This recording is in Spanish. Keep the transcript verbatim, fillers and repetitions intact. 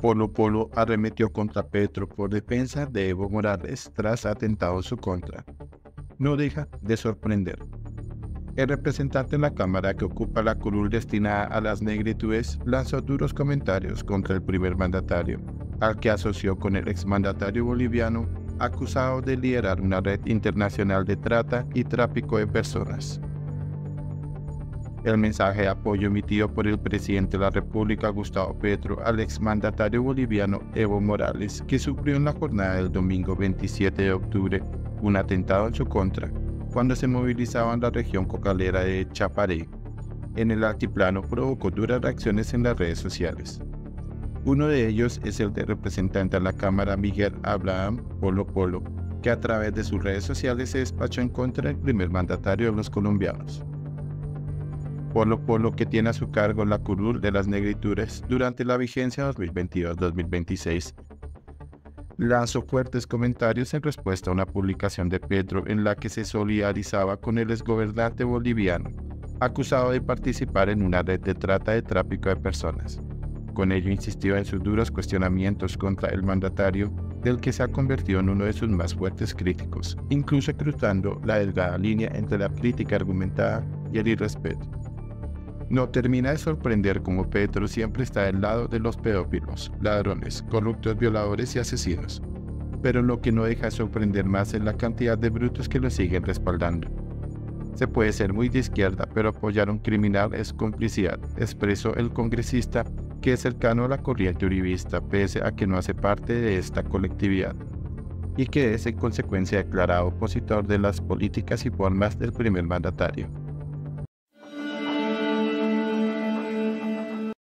Polo Polo arremetió contra Petro por defensa de Evo Morales tras atentado en su contra. No deja de sorprender. El representante en la Cámara que ocupa la curul destinada a las negritudes lanzó duros comentarios contra el primer mandatario, al que asoció con el exmandatario boliviano acusado de liderar una red internacional de trata y tráfico de personas. El mensaje de apoyo emitido por el presidente de la República, Gustavo Petro, al exmandatario boliviano Evo Morales, que sufrió en la jornada del domingo veintisiete de octubre un atentado en su contra, cuando se movilizaba en la región cocalera de Chaparé, en el altiplano, provocó duras reacciones en las redes sociales. Uno de ellos es el del representante a la Cámara Miguel Abraham Polo Polo, que a través de sus redes sociales se despachó en contra del primer mandatario de los colombianos. Polo Polo, que tiene a su cargo la curul de las negritudes durante la vigencia dos mil veintidós dos mil veintiséis, lanzó fuertes comentarios en respuesta a una publicación de Petro en la que se solidarizaba con el exgobernante boliviano, acusado de participar en una red de trata de tráfico de personas. Con ello insistió en sus duros cuestionamientos contra el mandatario, del que se ha convertido en uno de sus más fuertes críticos, incluso cruzando la delgada línea entre la crítica argumentada y el irrespeto. No termina de sorprender cómo Petro siempre está del lado de los pedófilos, ladrones, corruptos, violadores y asesinos. Pero lo que no deja de sorprender más es la cantidad de brutos que lo siguen respaldando. Se puede ser muy de izquierda, pero apoyar a un criminal es complicidad, expresó el congresista, que es cercano a la corriente uribista, pese a que no hace parte de esta colectividad, y que es en consecuencia declarado opositor de las políticas y formas del primer mandatario.